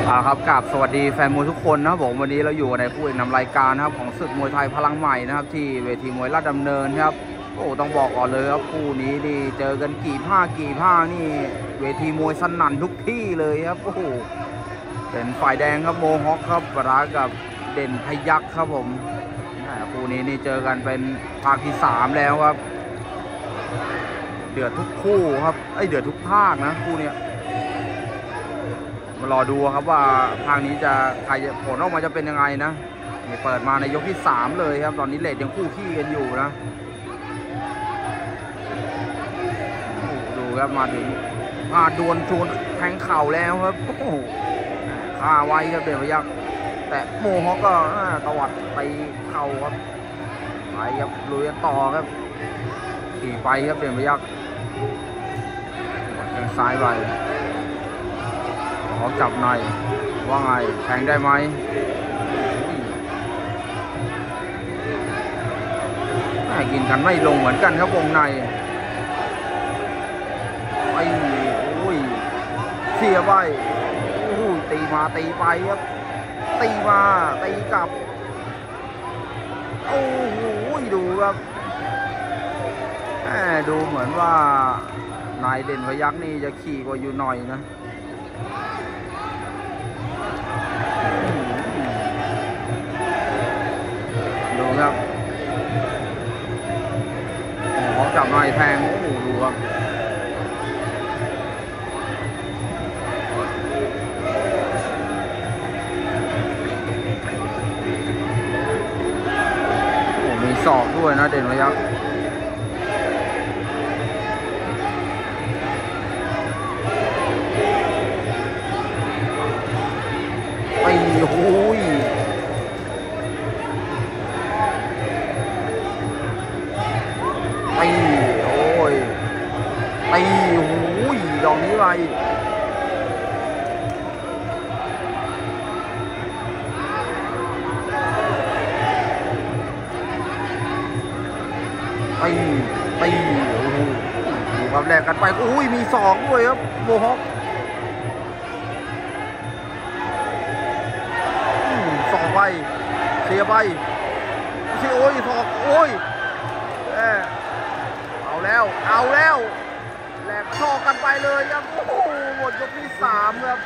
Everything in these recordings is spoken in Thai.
ครับกับสวัสดีแฟนมวยทุกคนนะครับผมวันนี้เราอยู่ในคู่เอกนำรายการนะครับของศึกมวยไทยพลังใหม่นะครับที่เวทีมวยราชดำเนินครับโอ้ต้องบอกก่อนเลยครับคู่นี้นี่เจอกันกี่ภาคนี่เวทีมวยสนั่นทุกที่เลยครับโอ้โหเป็นฝ่ายแดงครับโมฮอคครับปะทะกับเด่นพยัคฆ์ครับผมคู่นี้นี่เจอกันเป็นภาคที่3แล้วครับเดือดทุกคู่ครับเดือดทุกภาคนะคู่เนี้ยมารอดูครับว่าภาคนี้จะใครจะผลออกมาจะเป็นยังไงนะนี่เปิดมาในยกที่3เลยครับตอนนี้เลทยังคู่ขี้กันอยู่นะดูครับมาถึงดวลชวนแทงเข่าแล้วครับโอ้โหฆ่าไว้ครับเด่นพยัคฆ์แต่โมฮอคก็ตวัดไปเข่าครับไปครับลุยต่อครับขี่ไปครับเด่นพยัคฆ์แทงซ้ายไปเขาจับในว่าไงแทงได้ไหมกินกันไม่ลงเหมือนกันครับวงในเสียไปตีมาตีไปครับตีมาตีกลับโอ้โหดูครับดูเหมือนว่านายเด่นพยัคฆ์นี่จะขี่กว่าอยู่หน่อยนะดูครับเขาจับนายแทงโอ้โหดูครับมีศอกด้วยนะเด่นพยัคฆ์โอ้ยดอกนี้ไปโอ้โหดูครับแลกกันไปมีศอกด้วยครับโมฮอคศอกไปเสียไปโอ้ยศอกเอาแล้วแหลกศอกกันไปเลยครับโอ้โหหมดยกที่3ครับ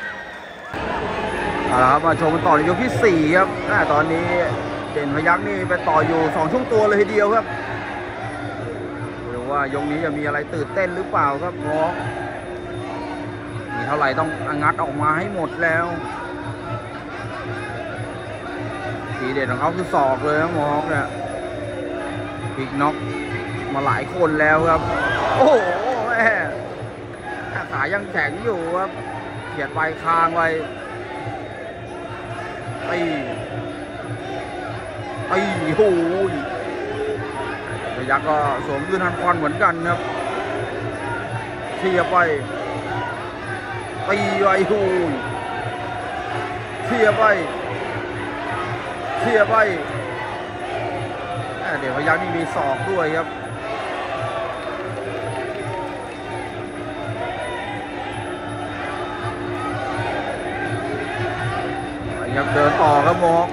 ครับมาชมกันต่อในยกที่4ครับตอนนี้เด่นพยัคฆ์นี่ไปต่ออยู่2ช่วงตัวเลยทีเดียวครับหรือว่ายกนี้จะมีอะไรตื่นเต้นหรือเปล่าครับมองมีเท่าไหร่ต้องงัดออกมาให้หมดแล้วทีเด็ดของเขาคือศอกเลยนะมองเนี่ยพลิกน็อกมาหลายคนแล้วครับโอ้โหขายังแข็งอยู่ครับเขียดไปคางไปโอ้ยพยัคฆ์ก็สวมยืนฮันคอนเหมือนกันครับเสียไปโอ้ยเสียไปเดี๋ยวพยัคฆ์นี่มีศอกด้วยครับยังเดินต่อครับโมฮอค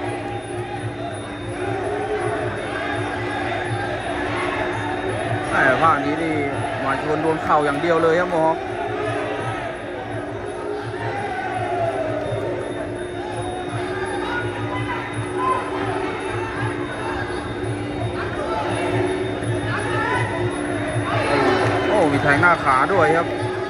ภาคนี้นี่มาชวนโดนเข่าอย่างเดียวเลยครับโมฮอคมีแทงหน้าขาด้วยครับ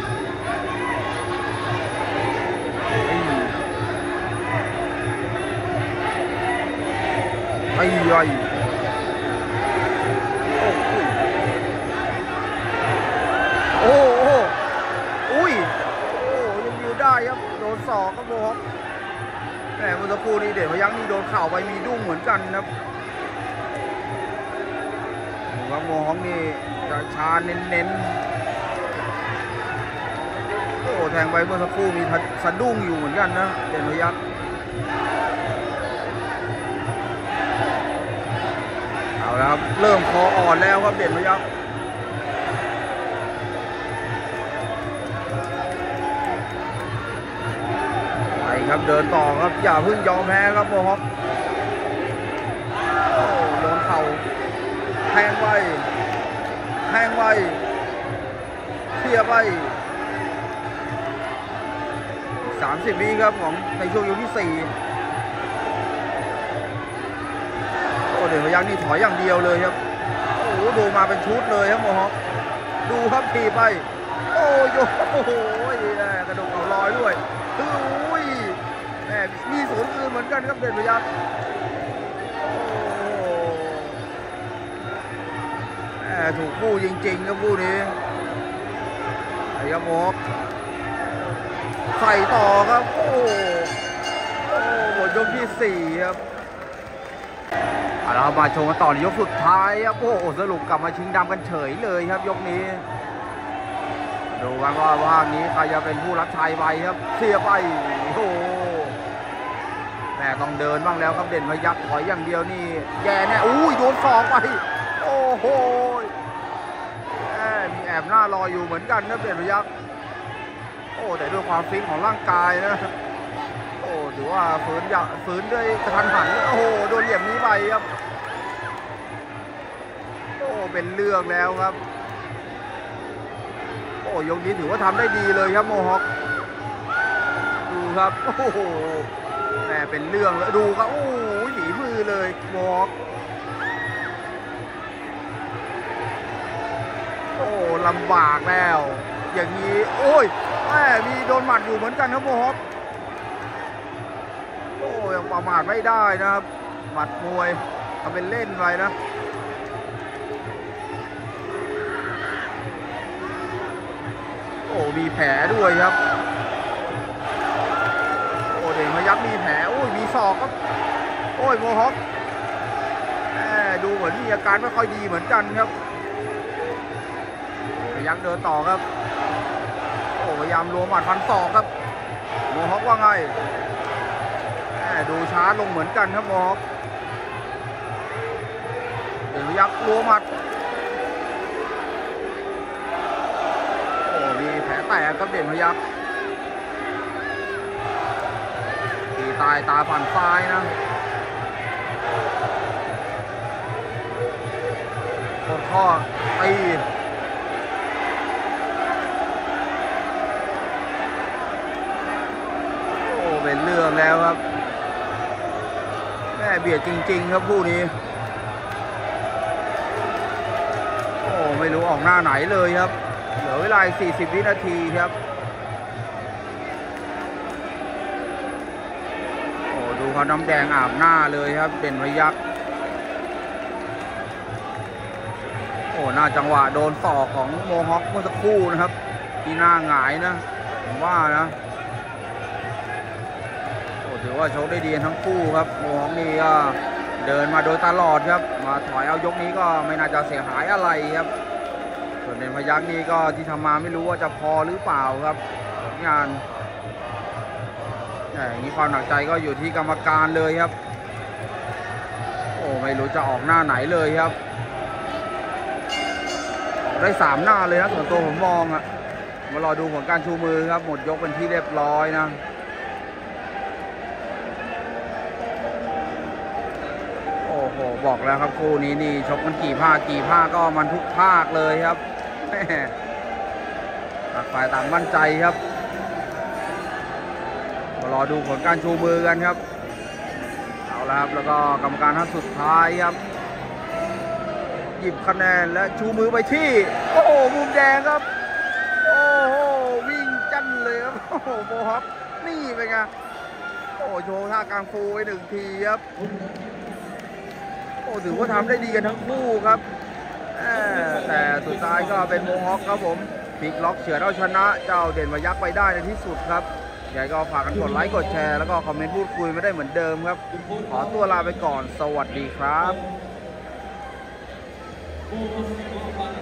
ยังยืนได้ครับโดนศอกครับโมฮอคเมื่อสักครู่นี้เด่นพยัคฆ์นี่โดนเข่าไปมีดุ้งเหมือนกันครับว่าโมฮอคนี่จะชาเน้นแทงไปเมื่อสักครู่มีสะดุ้งอยู่เหมือนกันนะเด่นพยัคฆ์เอาแล้วครับเริ่มคออ่อนแล้วครับเด่นพยัคฆ์ คครับเดินต่อครับอย่าเพิ่งยอมแพ้ครับโมฮอคโดนเข่าแทงไว้เทียบไป30 วิครับของในช่วงยกที่4โอ้เด่นพยัคฆ์นี่ถอยอย่างเดียวเลยครับโอ้ดูมาเป็นชุดเลยครับโมฮอคดูครับทีไปโอ้ยโอ้โหกระดกเอาลอยด้วยอุ้ยแหมมีสวนคืนเหมือนกันครับเด่นพยัคฆ์ถูกคู่จริงๆครับคู่นี้ไอ้ครับโมฮอคใส่ต่อครับโอ้หมดยกที่4ครับเรามาชมกันต่อในยกสุดท้ายครับโอ้สรุปกลับมาชิงดำกันเฉยเลยครับยกนี้ดูกันว่าภาคนี้ใครจะเป็นผู้รับชัยไปครับเสียไปโอ้แต่ต้องเดินบ้างแล้วครับเด่นพยัคฆ์ถอยอย่างเดียวนี่แย่แน่อุ้ยโดนศอกไปโอ้โหมีแอบหน้ารออยู่เหมือนกันนะเด่นพยัคฆ์โอ้แต่ด้วยความฟิตของร่างกายนะโอ้ถือว่าฝืนด้วยกระทันหันโอ้โหโดนเหลี่ยมนี้ไปครับโอ้เป็นเรื่องแล้วครับโอ้ยกนี้ถือว่าทำได้ดีเลยครับโมฮอคดูครับโอ้โหแม่เป็นเรื่องแล้วดูครับโอ้หนีมือเลยโมฮอคโอ้ลำบากแล้วอย่างนี้โอ้ยแม่มีโดนหมัดอยู่เหมือนกันครับโมฮอคโอ้ยังประมาทไม่ได้นะครับหมัดมวยทำเป็นเล่นไปนะโอ้มีแผลด้วยครับโอ้เด่นพยัคฆ์มีแผลโอ้ยมีศอกครับโอ้ยโมฮอคดูเหมือนมีอาการไม่ค่อยดีเหมือนกันครับพยัคฆ์เดินต่อครับโอ้พยายามรวมหมัดฟันศอกครับโมฮอคว่าไงดูช้าลงเหมือนกันครับโมฮอคเด่นพยัคฆ์รวมหมัดมีแผลแตกครับเด่นพยัคฆ์ตีตายตาฝั่งซ้ายนะกดข้อตีโอ้เป็นเรื่องแล้วครับแม่เบียดจริงๆครับคู่นี้โอ้ไม่รู้ออกหน้าไหนเลยครับเหลือเวลา40 วินาทีครับโอ้ดูเขาน้ำแดงอาบหน้าเลยครับเด่นพยัคฆ์โอ้หน้าจังหวะโดนศอกของโมฮอคเมื่อสักครู่นะครับที่หน้าหงายนะผมว่านะโอ้ถือว่าโชคได้ดีทั้งคู่ครับโมฮอคนี่ก็เดินมาโดยตลอดครับมาถอยเอายกนี้ก็ไม่น่าจะเสียหายอะไรครับส่วนเด่นพยัคฆ์นี่ก็ที่ทำมาไม่รู้ว่าจะพอหรือเปล่าครับงานอย่างนี้ความหนักใจก็อยู่ที่กรรมการเลยครับโอ้ไม่รู้จะออกหน้าไหนเลยครับได้3หน้าเลยนะส่วนตัวผมมองอะมารอดูผลการชูมือครับหมดยกเป็นที่เรียบร้อยนะโอ้โหบอกแล้วครับคู่นี้นี่ชกกันกี่ภาคก็มันทุกภาคเลยครับต่างฝ่ายต่างมั่นใจครับมารอดูผลการชูมือกันครับเอาละครับแล้วก็กรรมการท่านสุดท้ายครับหยิบคะแนนและชูมือไปที่โอ้โหมุมแดงครับโอ้โหวิ่งจั่นเลยครับโอ้โหโมฮอคนี่เป็นไงโอ้โชว์ท่ากลางฟูไป1 ทีครับโอ้ถือว่าทำได้ดีกันทั้งคู่ครับแต่สุดท้ายก็เป็นโมฮอคครับผมพลิกล็อกเฉือนเอาชนะเจ้าเด่นพยัคฆ์ไปได้ในที่สุดครับใหญ่ก็ฝากกันกดไลค์กดแชร์แล้วก็คอมเมนต์พูดคุยไม่ได้เหมือนเดิมครับขอตัวลาไปก่อนสวัสดีครับ